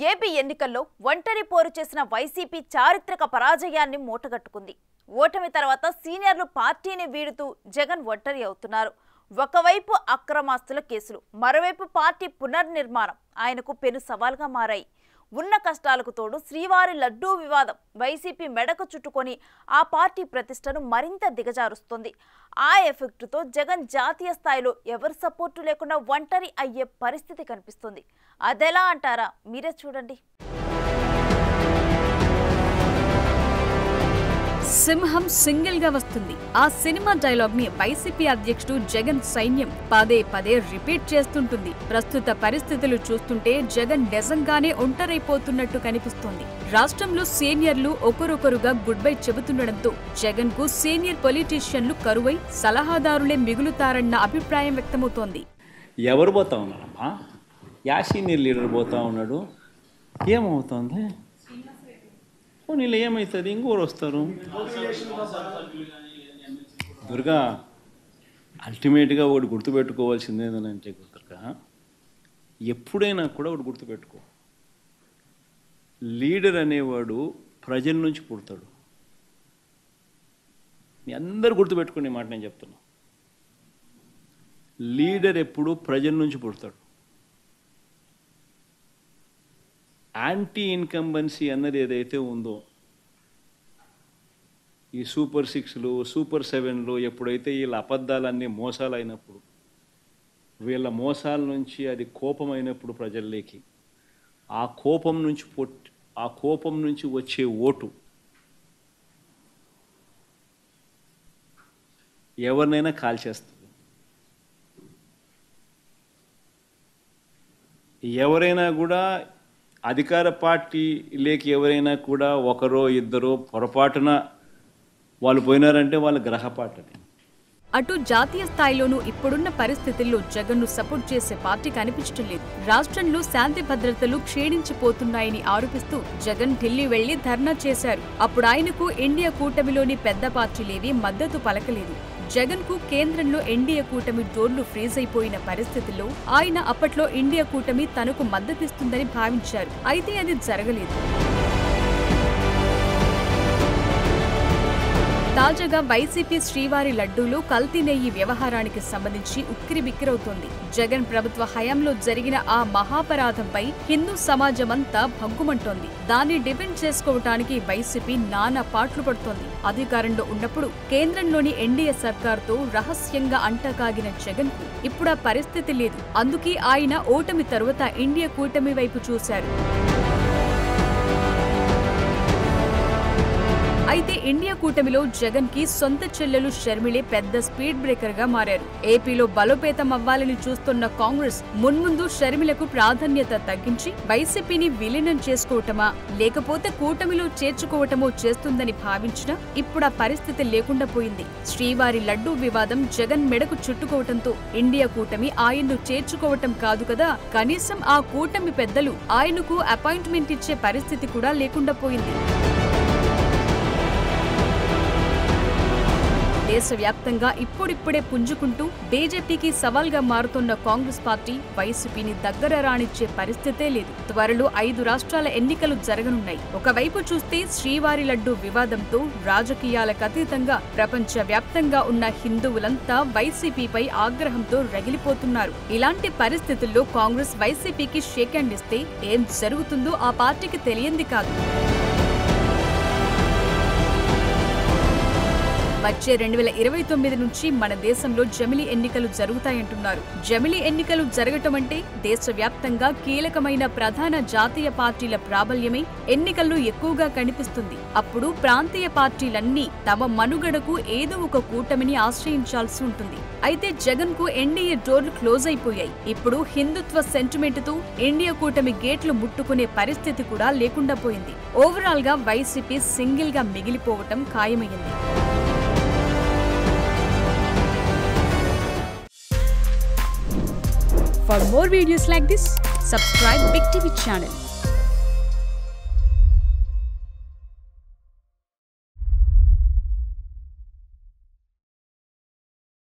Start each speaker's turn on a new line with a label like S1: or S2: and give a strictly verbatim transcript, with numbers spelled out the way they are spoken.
S1: AP ఎన్నికల్లో ఒంటరి పోరు చేసిన వైసీపీ చారిత్రక పరాజయాన్ని మూటగట్టుకుంది. ఓటమి తర్వాత సీనియర్లు పార్టీని వీడుతూ జగన్ ఒంటరి అవుతున్నారు. ఒకవైపు అక్రమాస్తుల కేసులు, మరోవైపు పార్టీ పునర్నిర్మాణం ఆయనకు పెను సవాల్గా మారాయి. ఉన్న కష్టాలకు తోడు శ్రీవారి లడ్డూ వివాదం వైసీపీ మెడకు చుట్టుకొని ఆ పార్టీ ప్రతిష్టను మరింత దిగజారుస్తుంది. ఆ ఎఫెక్టుతో జగన్ జాతీయ స్థాయిలో ఎవరి సపోర్టు లేకుండా ఒంటరి అయ్యే పరిస్థితి కనిపిస్తుంది. అదెలా అంటారా? మీరే చూడండి.
S2: సింహం సింగిల్ గా వస్తుంది. ఆ సినిమా డైలాగ్ ని వైసీపీ అధ్యక్షుడు జగన్ సైన్యం పదే పదే రిపీట్ చేస్తుంటుంది. ప్రస్తుత పరిస్థితులు చూస్తుంటే జగన్ నిజంగానే ఒంటరైపోతున్నట్టు కనిపిస్తోంది. రాష్ట్రంలో సీనియర్లు ఒకరొకరుగా గుడ్ బై చెబుతుండడంతో జగన్ కు సీనియర్ పొలిటీషియన్లు కరువై సలహాదారులే మిగులుతారన్న అభిప్రాయం వ్యక్తమవుతోంది.
S3: ఎవరు పోతా ఉన్నారమ్మా? యా సీనియర్ లీడర్ పోతా ఉన్నాడు? ఏమవుతోంది? నీళ్ళు ఏమవుతుంది? ఇంకోరు వస్తారు. దుర్గా, అల్టిమేట్గా ఒకటి గుర్తుపెట్టుకోవాల్సింది ఏంటంటే దుర్గా, ఎప్పుడైనా కూడా ఒకటి గుర్తుపెట్టుకో, లీడర్ అనేవాడు ప్రజల నుంచి పుడతాడు. మీ అందరు గుర్తుపెట్టుకునే మాట నేను చెప్తున్నా. లీడర్ ఎప్పుడు ప్రజల నుంచి పుడతాడు. యాంటీ ఇన్కంబెన్సీ అన్నది ఏదైతే ఉందో, ఈ సూపర్ సిక్స్లు సూపర్ సెవెన్లు ఎప్పుడైతే వీళ్ళ అబద్ధాలన్నీ మోసాలు అయినప్పుడు, వీళ్ళ మోసాల నుంచి అది కోపం అయినప్పుడు ప్రజల్లోకి, ఆ కోపం నుంచి పొట్ ఆ కోపం నుంచి వచ్చే ఓటు ఎవరినైనా కాల్చేస్తుంది. ఎవరైనా కూడా అధికార పార్టీ లేక ఎవరైనా కూడా ఒకరో ఇద్దరో పొరపాటున వాళ్ళు పోయినారంటే వాళ్ళ గ్రహపాటని.
S2: అటు జాతీయ స్థాయిలోనూ ఇప్పుడున్న పరిస్థితుల్లో జగన్ ను సపోర్ట్ చేసే పార్టీ కనిపించడం లేదు. రాష్ట్రంలో శాంతి భద్రతలు క్షీణించిపోతున్నాయని ఆరోపిస్తూ జగన్ ఢిల్లీ వెళ్లి ధర్నా చేశారు. అప్పుడు ఆయనకు ఇండియా కూటమిలోని పెద్ద పార్టీలేవి మద్దతు పలకలేదు. జగన్ కు కేంద్రంలో ఎన్డీఏ కూటమి డోర్లు ఫ్రీజ్ అయిపోయిన పరిస్థితుల్లో ఆయన అప్పట్లో ఇండియా కూటమి తనకు మద్దతిస్తుందని భావించారు. అయితే అది జరగలేదు. తాజాగా వైసీపీ శ్రీవారి లడ్డూలో కల్తీ నెయ్యి వ్యవహారానికి సంబంధించి ఉక్కిరిబిక్కిరవుతోంది. జగన్ ప్రభుత్వ హయాంలో జరిగిన ఆ మహాపరాధంపై హిందూ సమాజమంతా భగ్గుమంటోంది. దాన్ని డిఫెండ్ చేసుకోవటానికి వైసీపీ నానా పాట్లు పడుతోంది. అధికారంలో ఉన్నప్పుడు కేంద్రంలోని ఎన్డీఏ సర్కార్తో రహస్యంగా అంటకాగిన జగన్ కు ఇప్పుడు ఆ పరిస్థితి లేదు. అందుకే ఆయన ఓటమి తరువాత ఇండియా కూటమి వైపు చూశారు. అయితే ఇండియా కూటమిలో జగన్ కి సొంత చెల్లెలు షర్మిలే పెద్ద స్పీడ్ బ్రేకర్ గా మారారు. ఏపీలో బలోపేతం అవ్వాలని చూస్తున్న కాంగ్రెస్ మున్ముందు షర్మిలకు ప్రాధాన్యత తగ్గించి వైసీపీని విలీనం చేసుకోవటమా లేకపోతే కూటమిలో చేర్చుకోవటమో చేస్తుందని భావించినా ఇప్పుడు ఆ పరిస్థితి లేకుండా పోయింది. శ్రీవారి లడ్డూ వివాదం జగన్ మెడకు చుట్టుకోవటంతో ఇండియా కూటమి ఆయన్ను చేర్చుకోవటం కాదు కదా, కనీసం ఆ కూటమి పెద్దలు ఆయనకు అపాయింట్మెంట్ ఇచ్చే పరిస్థితి కూడా లేకుండా పోయింది. దేశవ్యాప్తంగా ఇప్పుడిప్పుడే పుంజుకుంటూ బీజేపీకి సవాల్గా మారుతున్న కాంగ్రెస్ పార్టీ వైసీపీని దగ్గర రానిచ్చే పరిస్థితే లేదు. త్వరలో ఐదు రాష్ట్రాల ఎన్నికలు జరగనున్నాయి. ఒకవైపు చూస్తే శ్రీవారి లడ్డూ వివాదంతో రాజకీయాలకు అతీతంగా ప్రపంచ వ్యాప్తంగా ఉన్న హిందువులంతా వైసీపీపై ఆగ్రహంతో రగిలిపోతున్నారు. ఇలాంటి పరిస్థితుల్లో కాంగ్రెస్ వైసీపీకి షేక్ హ్యాండ్ ఇస్తే ఏం జరుగుతుందో ఆ పార్టీకి తెలియంది కాదు. వచ్చే రెండు వేల ఇరవై తొమ్మిది నుంచి మన దేశంలో జమిలీ ఎన్నికలు జరుగుతాయంటున్నారు. జమిలీ ఎన్నికలు జరగటం అంటే దేశవ్యాప్తంగా కీలకమైన ప్రధాన జాతీయ పార్టీల ప్రాబల్యమే ఎన్నికల్లో ఎక్కువగా కనిపిస్తుంది. అప్పుడు ప్రాంతీయ పార్టీలన్నీ తమ మనుగడకు ఏదో ఒక కూటమిని ఆశ్రయించాల్సి ఉంటుంది. అయితే జగన్ కు ఎన్డీఏ డోర్లు క్లోజ్ అయిపోయాయి. ఇప్పుడు హిందుత్వ సెంటిమెంట్ తో ఇండియా కూటమి గేట్లు ముట్టుకునే పరిస్థితి కూడా లేకుండా పోయింది. ఓవరాల్ గా వైసీపీ సింగిల్ గా మిగిలిపోవటం ఖాయమైంది. For more videos like this, subscribe Big T V channel.